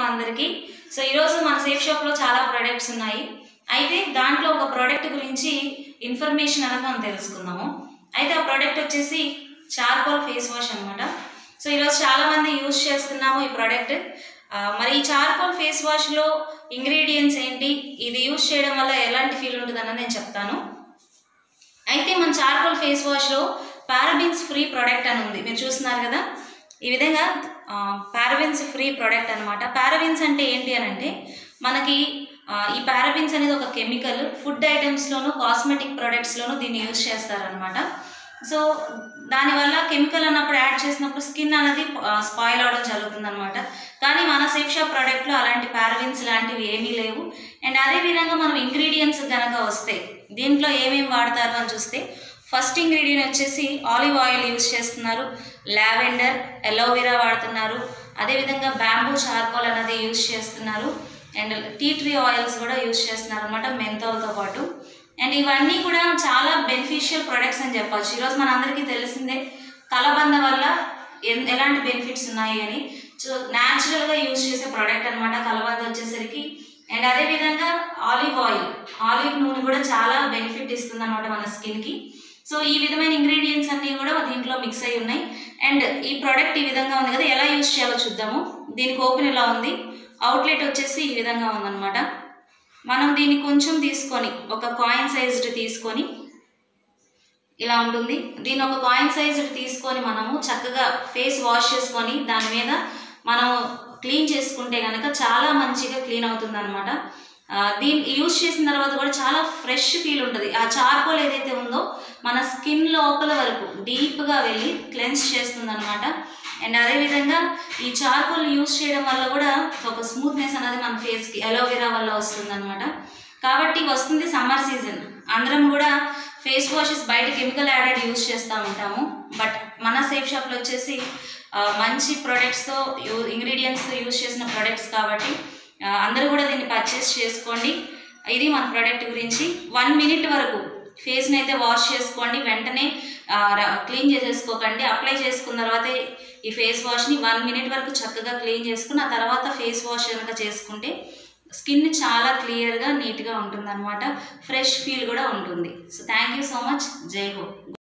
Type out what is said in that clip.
అందరికీ. సో ఈరోజు మన సేఫ్ షాప్లో చాలా ప్రొడక్ట్స్ ఉన్నాయి. అయితే దాంట్లో ఒక ప్రోడక్ట్ గురించి ఇన్ఫర్మేషన్ అనేది మనం తెలుసుకుందాము. అయితే ఆ ప్రోడక్ట్ వచ్చేసి చార్కోల్ ఫేస్ వాష్ అనమాట. సో ఈరోజు చాలామంది యూజ్ చేస్తున్నాము ఈ ప్రోడక్ట్. మరి ఈ చార్కోల్ ఫేస్ వాష్లో ఇంగ్రీడియంట్స్ ఏంటి, ఇది యూజ్ చేయడం వల్ల ఎలాంటి ఫీల్ ఉంటుంది అన్నది నేను చెప్తాను. అయితే మన చార్కోల్ ఫేస్ వాష్లో పారాబిన్స్ ఫ్రీ ప్రోడక్ట్ అని ఉంది, మీరు చూస్తున్నారు కదా. ఈ విధంగా పారాబిన్స్ ఫ్రీ ప్రోడక్ట్ అనమాట. పారాబిన్స్ అంటే ఏంటి అని అంటే మనకి ఈ పారాబిన్స్ అనేది ఒక కెమికల్. ఫుడ్ ఐటమ్స్లోను కాస్మెటిక్ ప్రోడక్ట్స్లోను దీన్ని యూజ్ చేస్తారనమాట. సో దానివల్ల కెమికల్ అన్నప్పుడు యాడ్ చేసినప్పుడు స్కిన్ అనేది స్పాయిల్ అవడం జరుగుతుంది అనమాట. కానీ మన సేఫ్ షాప్ ప్రోడక్ట్లో అలాంటి పారాబిన్స్ లాంటివి ఏమీ లేవు. అండ్ అదేవిధంగా మనం ఇంగ్రీడియంట్స్ కనుక వస్తే దీంట్లో ఏమేమి వాడతారు అని చూస్తే ఫస్ట్ ఇంగ్రీడియంట్ వచ్చేసి ఆలివ్ ఆయిల్ యూజ్ చేస్తున్నారు, లావెండర్, ఎలోవెరా వాడుతున్నారు, అదేవిధంగా బ్యాంబూ చార్కోల్ అనేది యూజ్ చేస్తున్నారు, అండ్ టీ ట్రీ ఆయిల్స్ కూడా యూజ్ చేస్తున్నారు అనమాట మెంతోల్తో పాటు. అండ్ ఇవన్నీ కూడా చాలా బెనిఫిషియల్ ప్రొడక్ట్స్ అని చెప్పచ్చు. ఈరోజు మన అందరికీ తెలిసిందే కలబంద వల్ల ఎలాంటి బెనిఫిట్స్ ఉన్నాయి అని. సో న్యాచురల్గా యూజ్ చేసే ప్రోడక్ట్ అనమాట కలబంద వచ్చేసరికి. అండ్ అదేవిధంగా ఆలివ్ నూనె కూడా చాలా బెనిఫిట్ ఇస్తుంది అనమాట మన స్కిన్కి. సో ఈ విధమైన ఇంగ్రీడియంట్స్ అన్నీ కూడా దీంట్లో మిక్స్ అయి ఉన్నాయి. అండ్ ఈ ప్రోడక్ట్ ఈ విధంగా ఉంది కదా, ఎలా యూజ్ చేయాలో చూద్దాము. దీనికి ఓపెన్ ఇలా ఉంది, అవుట్లెట్ వచ్చేసి ఈ విధంగా ఉందన్నమాట. మనం దీన్ని కొంచెం తీసుకొని ఒక కాయిన్ సైజ్డ్ తీసుకొని ఇలా ఉంటుంది. దీన్ని ఒక కాయిన్ సైజ్డ్ తీసుకొని మనము చక్కగా ఫేస్ వాష్ చేసుకొని దాని మీద మనము క్లీన్ చేసుకుంటే కనుక చాలా మంచిగా క్లీన్ అవుతుంది అనమాట. దీన్ని యూజ్ చేసిన తర్వాత కూడా చాలా ఫ్రెష్ ఫీల్ ఉంటుంది. ఆ చార్కోల్ ఏదైతే ఉందో మన స్కిన్ లోపల వరకు డీప్గా వెళ్ళి క్లెన్స్ చేస్తుంది అనమాట. అండ్ అదేవిధంగా ఈ చార్కోల్ యూజ్ చేయడం వల్ల కూడా ఒక స్మూత్నెస్ అనేది మన ఫేస్కి అలోవెరా వల్ల వస్తుంది అనమాట. కాబట్టి వస్తుంది సమ్మర్ సీజన్, అందరం కూడా ఫేస్ వాషెస్ బయట కెమికల్ యాడెడ్ యూజ్ చేస్తూ ఉంటాము. బట్ మన సేఫ్ షాప్లో వచ్చేసి మంచి ప్రొడక్ట్స్తో ఇంగ్రీడియంట్స్తో యూజ్ చేసిన ప్రొడక్ట్స్ కాబట్టి అందరూ కూడా దీన్ని పర్చేస్ చేసుకోండి. ఇది మన ప్రోడక్ట్ గురించి. 1 minute వరకు ఫేస్ని అయితే వాష్ చేసుకోండి, వెంటనే క్లీన్ చేసేసుకోకండి. అప్లై చేసుకున్న తర్వాత ఈ ఫేస్ వాష్ని 1 minute వరకు చక్కగా క్లీన్ చేసుకుని ఆ తర్వాత ఫేస్ వాష్ కనుక చేసుకుంటే స్కిన్ చాలా క్లియర్గా నీట్గా ఉంటుంది అనమాట. ఫ్రెష్ ఫీల్ కూడా ఉంటుంది. So thank you so much. జై హో.